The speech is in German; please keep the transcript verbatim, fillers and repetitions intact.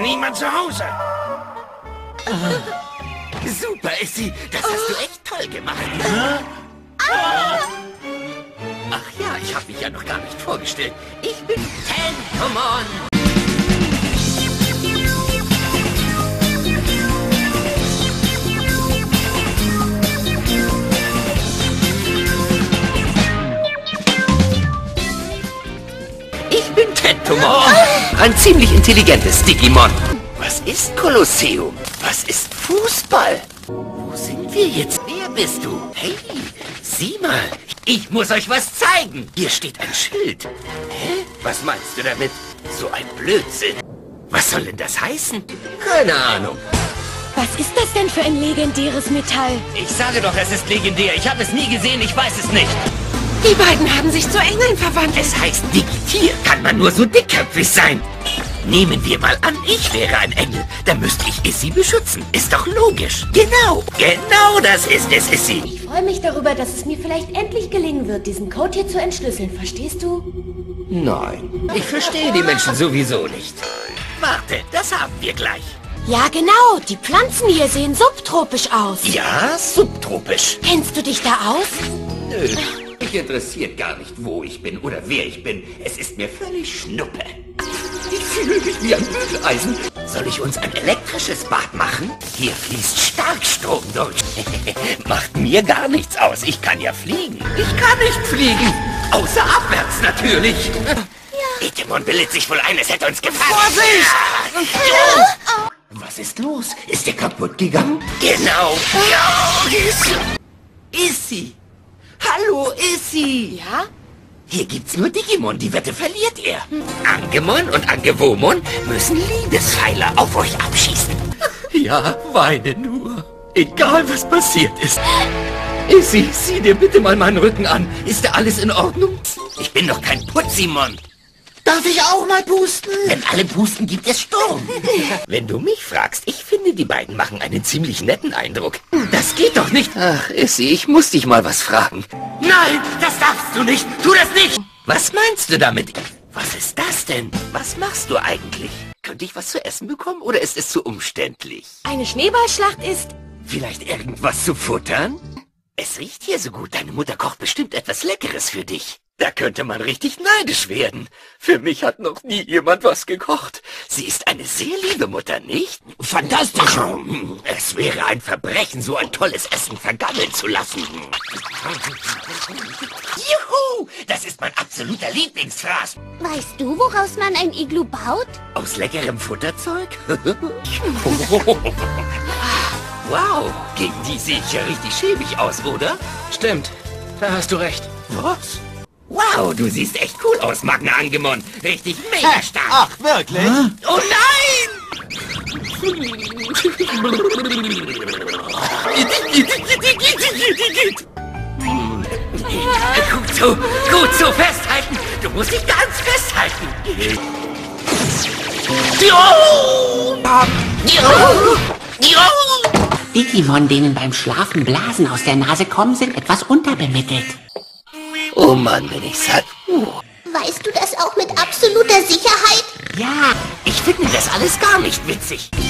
niemand zu Hause. Ah. Super, Issy. Das hast du echt toll gemacht. Ah. Ach ja, ich habe mich ja noch gar nicht vorgestellt. Ich bin Tentomon. Ich bin Tentomon. Ein ziemlich intelligentes Digimon. Was ist Kolosseum? Was ist Fußball? Wo sind wir jetzt? Wer bist du? Hey, sieh mal. Ich muss euch was zeigen. Hier steht ein Schild. Hä? Was meinst du damit? So ein Blödsinn. Was soll denn das heißen? Keine Ahnung. Was ist das denn für ein legendäres Metall? Ich sage doch, es ist legendär. Ich habe es nie gesehen, ich weiß es nicht. Die beiden haben sich zu Engeln verwandelt. Es heißt Digitier. Kann man nur so dickköpfig sein? Nehmen wir mal an, ich wäre ein Engel. Dann müsste ich Issy beschützen. Ist doch logisch. Genau, genau das ist es, Issy. Ich freue mich darüber, dass es mir vielleicht endlich gelingen wird, diesen Code hier zu entschlüsseln. Verstehst du? Nein, ich verstehe die Menschen sowieso nicht. Warte, das haben wir gleich. Ja, genau. Die Pflanzen hier sehen subtropisch aus. Ja, subtropisch. Kennst du dich da aus? Nö, mich interessiert gar nicht, wo ich bin oder wer ich bin. Es ist mir völlig schnuppe. Ich fühle mich wie ein Bügeleisen. Soll ich uns ein elektrisches Bad machen? Hier fließt Starkstrom durch. Macht mir gar nichts aus. Ich kann ja fliegen. Ich kann nicht fliegen. Außer abwärts natürlich. Ja. Itemon bildet sich wohl ein, es hätte uns gefallen. Vorsicht! Ja. Was ist los? Ist der kaputt gegangen? Genau. Ja. Issy. Hallo, Issy. Ja? Hier gibt's nur Digimon, die Wette verliert er. Angemon und Angewomon müssen Liebespfeile auf euch abschießen. Ja, weine nur. Egal, was passiert ist. Issy, sieh dir bitte mal meinen Rücken an. Ist da alles in Ordnung? Ich bin doch kein Putzimon. Darf ich auch mal pusten? Wenn alle pusten, gibt es Sturm. Wenn du mich fragst, ich finde, die beiden machen einen ziemlich netten Eindruck. Das geht doch nicht. Ach, Issy, ich muss dich mal was fragen. Nein, das darfst du nicht. Tu das nicht. Was meinst du damit? Was ist das denn? Was machst du eigentlich? Könnte ich was zu essen bekommen oder ist es zu umständlich? Eine Schneeballschlacht ist... Vielleicht irgendwas zu futtern? Es riecht hier so gut. Deine Mutter kocht bestimmt etwas Leckeres für dich. Da könnte man richtig neidisch werden. Für mich hat noch nie jemand was gekocht. Sie ist eine sehr liebe Mutter, nicht? Fantastisch. Es wäre ein Verbrechen, so ein tolles Essen vergammeln zu lassen. Juhu! Das ist mein absoluter Lieblingsfraß. Weißt du, woraus man ein Iglu baut? Aus leckerem Futterzeug? Wow, gegen die sehe ich ja richtig schäbig aus, oder? Stimmt, da hast du recht. Was? Wow, du siehst echt cool aus, Magna Angemon. Richtig mega stark. Ach, wirklich? Oh nein! Gut so, gut so, festhalten. Du musst dich ganz festhalten. Digimon, denen beim Schlafen Blasen aus der Nase kommen, sind etwas unterbemittelt. Oh Mann, bin ich satt. Uh. Weißt du das auch mit absoluter Sicherheit? Ja, ich finde das alles gar nicht witzig.